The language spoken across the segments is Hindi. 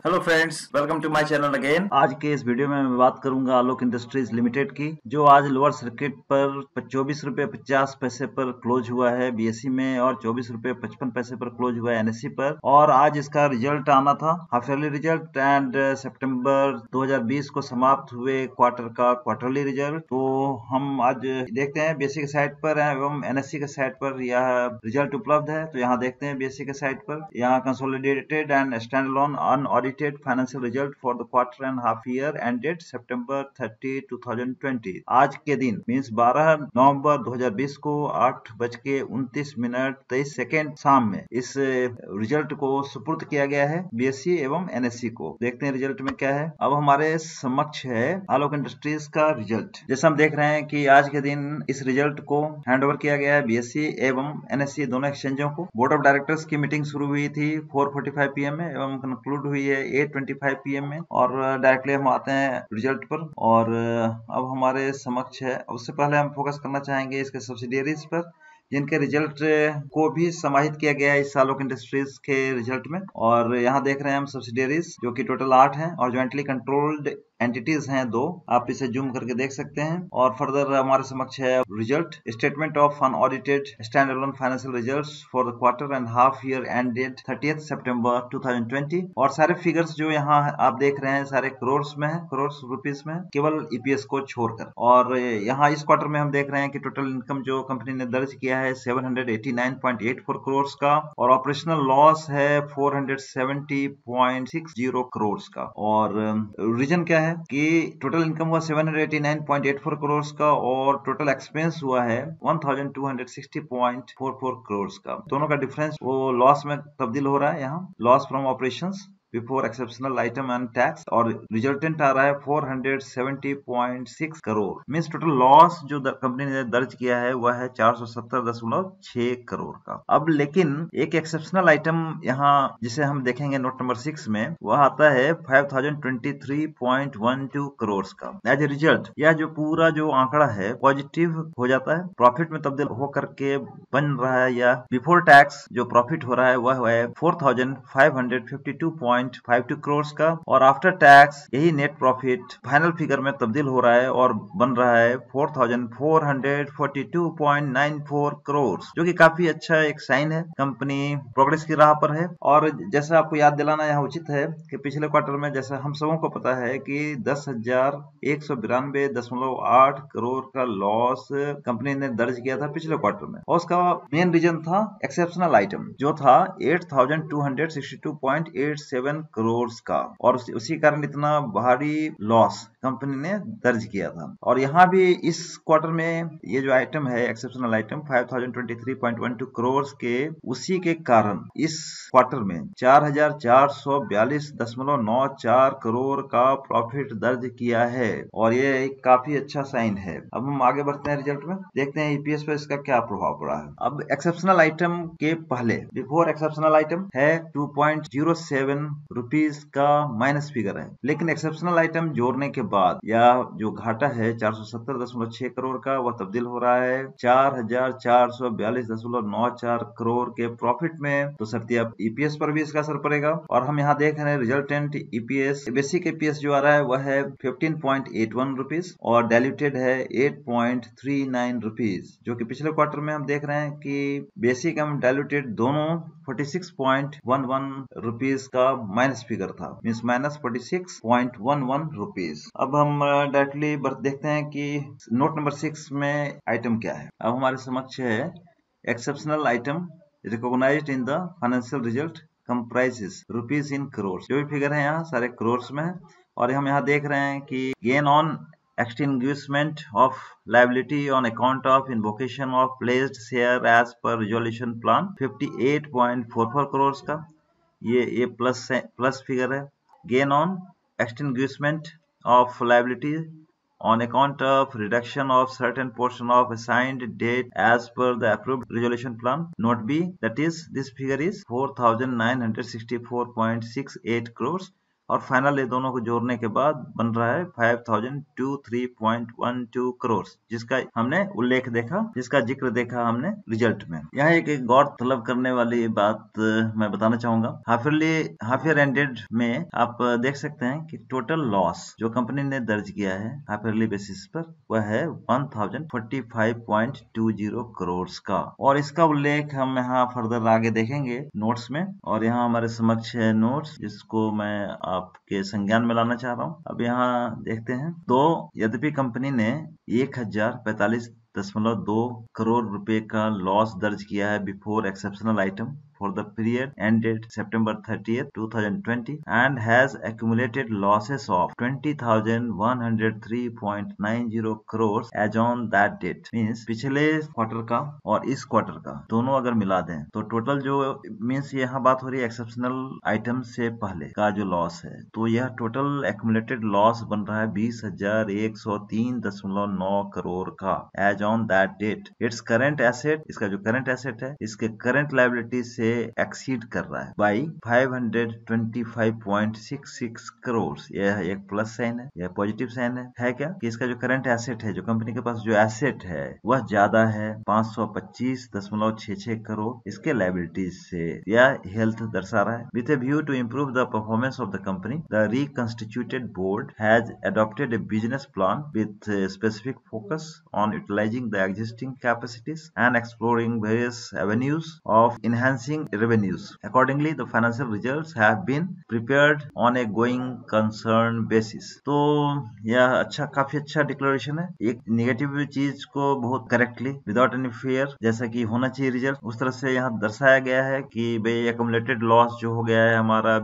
Hello friends, welcome to my channel again. आज के इस वीडियो में मैं बात करूंगा आलोक इंडस्ट्रीज लिमिटेड की, जो आज लोअर सर्किट पर 24 रुपये 50 पैसे पर क्लोज हुआ है बीएसई में और 24 रुपये 55 पैसे पर क्लोज हुआ है एनएसई पर। और आज इसका रिजल्ट आना था, हाफ ईयरली रिजल्ट एंड सितंबर 2020 को समाप्त हुए क्वार्टर का क्वार्टरली रिजल्ट। तो हम आज देखते हैं बीएसई के साइट पर एवं एनएसई के साइट पर यह रिजल्ट उपलब्ध है। तो यहाँ देखते हैं बीएसई के साइट पर, यहाँ consolidated and standalone unaudited financial result for the quarter and half year ended September 30, 2020। आज के दिन मीन्स 12 नवंबर 2020 को 8:29 शाम में इस रिजल्ट को सुपुर्द किया गया है बीएसई एवं एनएसई को। देखते हैं रिजल्ट में क्या है। अब हमारे समक्ष है आलोक इंडस्ट्रीज का रिजल्ट। जैसा हम देख रहे हैं कि आज के दिन इस रिजल्ट को हैंडओवर किया गया है बीएसई एवं एनएसई दोनों एक्सचेंजों को। बोर्ड ऑफ डायरेक्टर्स की मीटिंग शुरू हुई थी 4:45 PM में एवं कंक्लूड हुई है 8:25 PM में। और डायरेक्टली हम आते हैं रिजल्ट पर। और अब हमारे समक्ष है, उससे पहले हम फोकस करना चाहेंगे इसके सब्सिडियरीज पर, जिनके रिजल्ट को भी समाहित किया गया है इस आलोक इंडस्ट्रीज के रिजल्ट में। और यहाँ देख रहे हैं हम सब्सिडियरीज, जो कि टोटल 8 हैं और ज्वाइंटली कंट्रोल्ड एंटिटीज हैं 2। आप इसे जूम करके देख सकते हैं। और फर्दर हमारे समक्ष है result statement of unaudited standalone financial results for the quarter and half year ended 30 सितंबर 2020। और सारे फिगर्स जो यहाँ आप देख रहे हैं सारे करोड़ में है, करोड़ रुपीस में, केवल ईपीएस को छोड़कर। और यहाँ इस क्वार्टर में हम देख रहे हैं कि टोटल इनकम जो कंपनी ने दर्ज किया है 789.84 करोड़ का, और ऑपरेशनल लॉस है 470.60 करोड़ का। और रीजन क्या है कि टोटल इनकम हुआ 789.84 करोड़ का और टोटल एक्सपेंस हुआ है 1260.44 करोड़ का। दोनों का डिफरेंस वो लॉस में तब्दील हो रहा है। यहाँ loss from operations before exceptional item and tax, और रिजल्टेंट आ रहा है 470.6 करोड़। मीन्स टोटल लॉस जो कंपनी ने दर्ज किया है वह है 470.6 करोड़ का। अब लेकिन एक एक्सेप्शनल आइटम यहाँ जिसे हम देखेंगे नोट नंबर 6 में, वह आता है 5023.12 करोड़ का। एज ए रिजल्ट यह जो पूरा जो आंकड़ा है पॉजिटिव हो जाता है, प्रॉफिट में तब्दील होकर के बन रहा है, या बिफोर टैक्स जो प्रॉफिट हो रहा है वह है 4552.52 करोड़ का। और आफ्टर टैक्स यही नेट प्रॉफिट फाइनल फिगर में तब्दील हो रहा है और बन रहा है 4442.94 करोड़, जो कि काफी अच्छा एक साइन है, कंपनी प्रोग्रेस की राह पर है। और जैसा आपको याद दिलाना यहाँ उचित है कि पिछले क्वार्टर में, जैसा हम सबों को पता है कि 10,192.8 करोड़ का लॉस कंपनी ने दर्ज किया था पिछले क्वार्टर में। और उसका मेन रीजन था एक्सेप्शनल आइटम जो था 8,262.87 करोड़ का, और उसी कारण इतना भारी लॉस कंपनी ने दर्ज किया था। और यहाँ भी इस क्वार्टर में ये जो आइटम है एक्सेप्शनल आइटम 5023.12 करोड़ के, उसी के कारण इस क्वार्टर में 4,442.94 करोड़ का प्रॉफिट दर्ज किया है, और ये एक काफी अच्छा साइन है। अब हम आगे बढ़ते हैं रिजल्ट में, देखते हैं ईपीएस पर इसका क्या प्रभाव पड़ा है। अब एक्सेप्शनल आइटम के पहले बिफोर एक्सेप्शनल आइटम है 2.07 रुपीज का माइनस फिगर है, लेकिन एक्सेप्शनल आइटम जोड़ने के बाद या जो घाटा है 470.6 करोड़ का, वह तब्दील हो रहा है 4,442.94 करोड़ के प्रॉफिट में। तो सकती है ईपीएस पर भी इसका असर पड़ेगा। और हम यहाँ देख रहे हैं रिजल्टेंट ईपीएस, बेसिक ईपीएस जो आ रहा है वह है 15.81 रुपीज और डाइल्यूटेड है 8.39 रुपीज, जो कि पिछले क्वार्टर में हम देख रहे हैं कि बेसिक एवं डाइल्यूटेड दोनों 46.11 रुपीज का माइनस फिगर था, मीन्स माइनस 46.11 रुपीज। अब हम डायरेक्टली देखते हैं कि नोट नंबर 6 में आइटम क्या है। अब हमारे समक्ष है exceptional item recognised in the financial result comprises rupees in crore. जो भी फिगर है यहाँ सारे करोड़ में है। और हम यहाँ देख रहे हैं कि gain on extinguishment of liability on account of invocation of pledged share as per resolution plan 58.44 crore का, ये प्लस फिगर है। Gain on extinguishment of liability on account of reduction of certain portion of assigned debt as per the approved resolution plan note B, that is this figure is 4,964.68 crores, और फाइनल ये दोनों को जोड़ने के बाद बन रहा है 5023.12 करोड़, जिसका हमने उल्लेख देखा, जिसका जिक्र देखा हमने रिजल्ट में। यहाँ एक गौर तलब करने वाली बात मैं बताना चाहूंगा। हाफ ईयर एंडेड में आप देख सकते हैं कि टोटल लॉस जो कंपनी ने दर्ज किया है हाफ ईयरली बेसिस पर वह है 1045.20 करोड़ का, और इसका उल्लेख हम यहाँ फर्दर आगे देखेंगे नोट्स में। और यहाँ हमारे समक्ष है नोट्स, जिसको मैं आपके संज्ञान में लाना चाह रहा हूँ। अब यहाँ देखते हैं। तो यद्यपि कंपनी ने 1045.2 करोड़ रुपए का लॉस दर्ज किया है before exceptional item for the period ended September 30th, 2020 and has accumulated losses of 20,103.90 crores as on that date। मीन्स पिछले क्वार्टर का और इस क्वार्टर का दोनों अगर मिला दें तो टोटल जो मीन्स यहाँ बात हो रही है एक्सेप्शनल आइटम से पहले का जो लॉस है, तो यह टोटल एक्यूमुलेटेड लॉस बन रहा है 20,103.9 करोड़ का as on that date. It's current asset, इसका जो करंट एसेट है इसके करंट लायबिलिटी से एक्सीड कर रहा है बाई 525.66 करोड़। यह एक प्लस साइन है, यह पॉजिटिव साइन है क्या कि इसका जो करंट एसेट है, जो कंपनी के पास जो एसेट है वह ज्यादा है 525.66 करोड़ इसके लायबिलिटीज से। यह हेल्थ दर्शा रहा है। With a view to improve the performance of the company, the reconstituted board has adopted a business plan with a specific focus on utilizing the existing capacities and exploring various avenues of enhancing revenues. Accordingly, the financial results have been prepared on a going concern basis। तो यह काफी अच्छा डिक्लेरेशन है। एक नेगेटिव चीज को बहुत करेक्टली विदाउट एनी फेयर जैसा कि होना चाहिए रिजल्ट, उस तरह से यहाँ दर्शाया गया है कि भाई एक्यूमुलेटेड लॉस जो हो गया है हमारा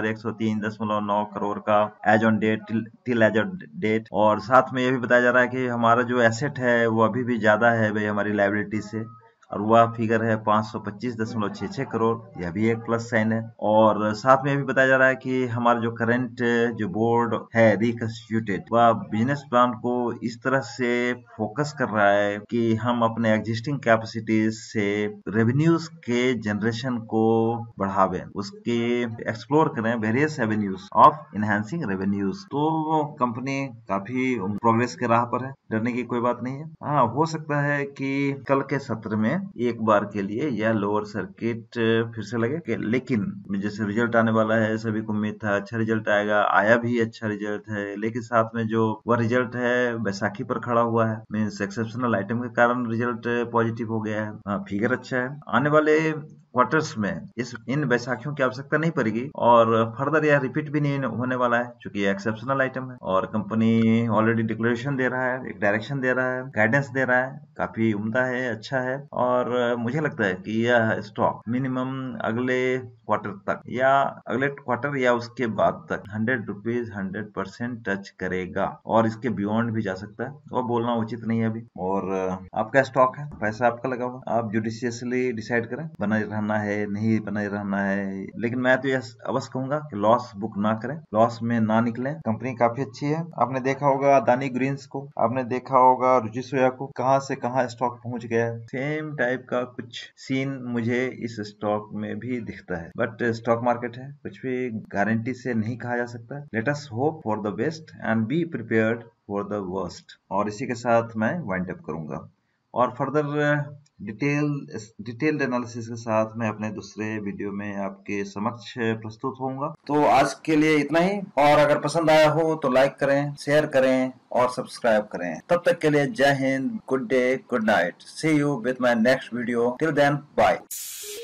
20,103.9 करोड़ का as on date till as on date. और साथ में यह भी बताया जा रहा है कि हमारा जो एसेट है वो अभी भी ज्यादा है भाई हमारी लायबिलिटी से, और वह फिगर है 525.66 करोड़। यह भी एक प्लस साइन है। और साथ में भी बताया जा रहा है कि हमारा जो करंट जो बोर्ड है रिकंस्टिट्यूटेड, वह बिजनेस प्लान को इस तरह से फोकस कर रहा है कि हम अपने एग्जिस्टिंग कैपेसिटीज से रेवेन्यूज के जनरेशन को बढ़ावें, उसके एक्सप्लोर करें various avenues of enhancing revenues. तो कंपनी काफी प्रोग्रेस के राह पर है, डरने की कोई बात नहीं है। हाँ, हो सकता है कि कल के सत्र में एक बार के लिए यह लोअर सर्किट फिर से लगे, लेकिन जैसे रिजल्ट आने वाला है, सभी को उम्मीद था अच्छा रिजल्ट आएगा, आया भी अच्छा रिजल्ट है, लेकिन साथ में जो वह रिजल्ट है बैसाखी पर खड़ा हुआ है, मीन्स एक्सेप्शनल आइटम के कारण रिजल्ट पॉजिटिव हो गया है। फिगर अच्छा है। आने वाले क्वार्टर्स में इन बैसाखियों की आवश्यकता नहीं पड़ेगी और फर्दर यह रिपीट भी नहीं होने वाला है, क्योंकि ये एक्सेप्शनल आइटम है और कंपनी ऑलरेडी डिक्लेरेशन दे रहा है, एक डायरेक्शन दे रहा है, गाइडेंस दे रहा है, काफी उम्दा है, अच्छा है। और मुझे लगता है कि यह स्टॉक मिनिमम अगले क्वार्टर तक या अगले क्वार्टर या उसके बाद तक 100 रुपीज 100% टच करेगा और इसके बियॉन्ड भी जा सकता है, और बोलना उचित नहीं है अभी। और आपका स्टॉक है, पैसा आपका लगा हुआ, आप जुडिशियसली डिसाइड करें बना रहना है नहीं बना रहना है। लेकिन मैं तो यह अवश्य कहूंगा कि लॉस बुक ना करें, लॉस में ना निकले। कंपनी काफी अच्छी है। आपने देखा होगा अदानी ग्रीन्स को, आपने देखा होगा रुचि सोया को, कहां से कहां स्टॉक पहुंच गया है। सेम टाइप का कुछ सीन मुझे इस स्टॉक में भी दिखता है, बट स्टॉक मार्केट है, कुछ भी गारंटी से नहीं कहा जा सकता। Let us hope for the best and be prepared for the worst. और इसी के साथ मैं वाइंड अप करूंगा और फर्दर डिटेल्ड एनालिसिस के साथ मैं अपने दूसरे वीडियो में आपके समक्ष प्रस्तुत होऊंगा। तो आज के लिए इतना ही, और अगर पसंद आया हो तो लाइक करें, शेयर करें और सब्सक्राइब करें। तब तक के लिए जय हिंद, good day, good night, see you with my next video, till then bye.